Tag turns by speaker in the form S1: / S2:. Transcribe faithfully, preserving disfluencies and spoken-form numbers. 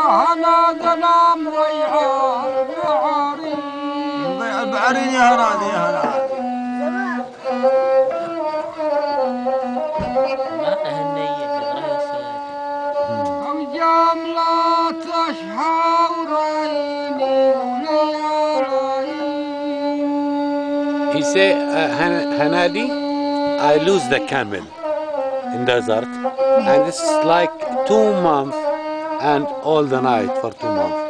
S1: هنا ظلام ضيع البعرين
S2: ضيع البعرين يا هنادي يا هنادي
S3: ما تهنيت
S1: أوجام لا تشهى وريني وليالي.
S4: He say, uh, Hanadi, I lose the camel in desert, and it's like two months and all the night for two months.